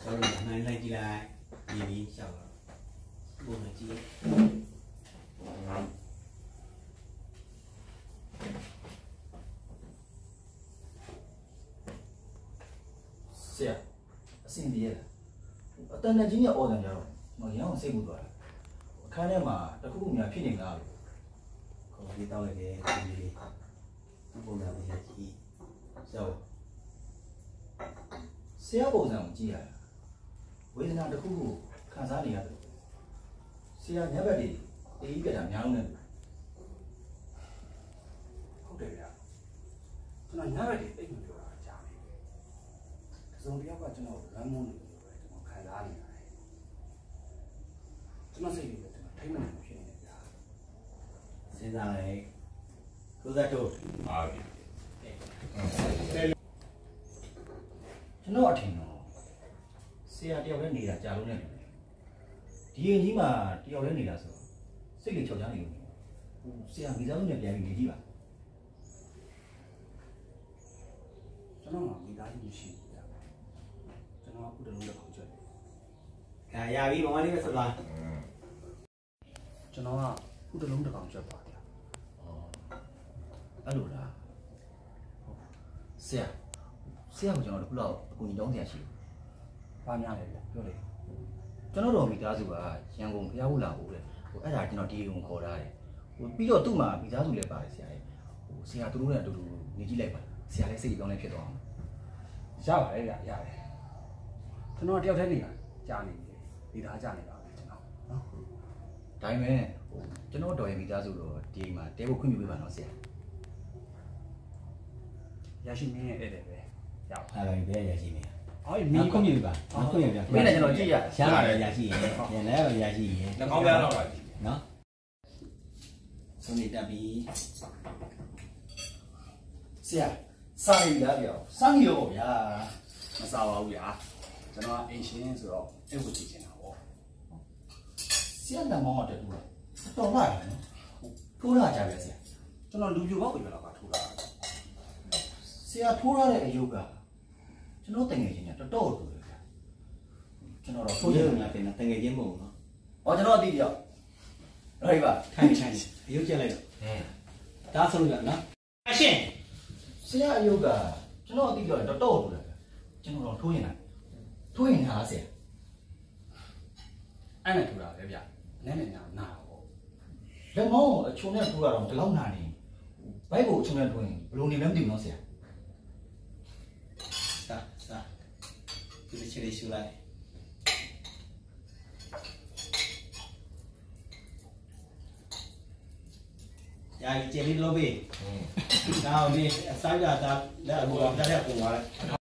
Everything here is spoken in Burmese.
sorry này này chỉ là gì đi sao buồn là chi xe xin đi tên là chính là ô đằng nào mà nhớ mà xem một đoạn khai này mà ta cũng nhà phi định nào còn đi tao lại cái gì buồn là gì chi sao xe bộ rằng chi à với nào ta cũng khán giả này à xe nhớ về đi ý cái thằng nhau nữa không được à cho nên nhớ về đi ít nhiều là chả này giống như các cho nó làm món này cho nó khai ra này cho nó xây dựng cho nó thấy mình là chuyện này sẽ ra này cứ ra chỗ cho nó thì nó xe đeo lên này là trả luôn này thì nhưng mà đeo lên này là sao xây dựng chỗ giá này xe vì sao nhận tiền gì vậy cho nó là người ta như gì cho nó cũng được luôn được hỗ trợ cả nhà đi bằng đi phải là cho nó cũng được luôn được hỗ trợ vào အဲ့လိုလားဆရာကကျွန်တော်တို့ခုလောက်အကူအညီတောင်းဆရာရှိတယ်ဘာများလဲပြောလေကျွန်တော်တို့မိသားစုကရန်ကုန်ဖျားဖို့လာဖို့တဲ့အဲ့ဒါကျွန်တော်ဒီကိုခေါ်ထားတယ်ပြီးတော့သူ့မှာမိသားစုလည်းပါတယ်ဆရာရဲ့ဆရာတို့နဲ့အတူတူနေကြည့်လိုက်ပါဆရာလည်းစိတ်ကြောင်းလည်းဖြစ်သွားအောင်ရပါတယ်ဗျရတယ်ကျွန်တော်တယောက်တည်းနေတာကြာနေပြီဒီသားကြာနေတာပဲကျွန်တော်နော်ဒါပေမဲ့ကျွန်တော်တော်ရဲ့မိသားစုတော့ဒီမှာတဲဖို့ခွင့်ပြုပေးပါနော်ဆရာရရှိမင်းရဲ့ဧည့်တယ်ပဲရပါအဲ့ဒါပဲရရှိနေအော်မင်းခွင့်ပြုပါခွင့်ပြုပြမင်းလည်းကျွန်တော်ကြည့်ရရှားရတယ်ရရှိရင်ပြန်လဲရရှိရင်နှကောင်းပြန်တော့ပါနော်ဆုံးနေတက်ပြီဆရာစားရည်လားပြောစမ်းရောဗျာမစားပါဘူးဗျာကျွန်တော်အင်ရှင်ဆိုတော့အဲ့ဝတ်ကြည့်နေတာပေါ့ဆရာလက်မောင်းတက်တူလားတော်လာတယ်နော်ထိုးလာကြပဲဆရာကျွန်တော်လူပြိုပေါက်ကိုပြောတော့ကထိုးတာဆရာထိုးရတဲ့အယုတ်ကကျွန်တော်တင်ငယ်ချင်းကတော်တော်တူတယ်ဗျာကျွန်တော်တော့ထိုးထိုးရရမှာတင်တငယ်ချင်းမဟုတ်နော်อ๋อကျွန်တော်အတိတယောက်right ပါထိုင်ရုပ်ချက်လိုက်တော့ဒါဆိုလို့ရနော်အရှင်ဆရာအယုတ်ကကျွန်တော်အတိတယောက်တော်တော်တူတယ်ဗျာကျွန်တော်တော့ထိုးရင်ဟာဆရာအဲ့နဲ့ထိုးတာပဲဗျနည်းနည်းညာနာပေါ့လက်မောင်းအချုံနဲ့ထိုးရတော့ဒီလောက်နာနေဘိုက်ကိုအချုံနဲ့ထိုးရင်ဘယ်လိုနေလဲမသိဘူးနော်ဆရာစားဒီချီလေးရှူလိုက်ရာကျေလေးလို့ပြီဒါအောင်ဒီအစားရတာလက်အပေါ်ကတက်ပုံသွားလိုက်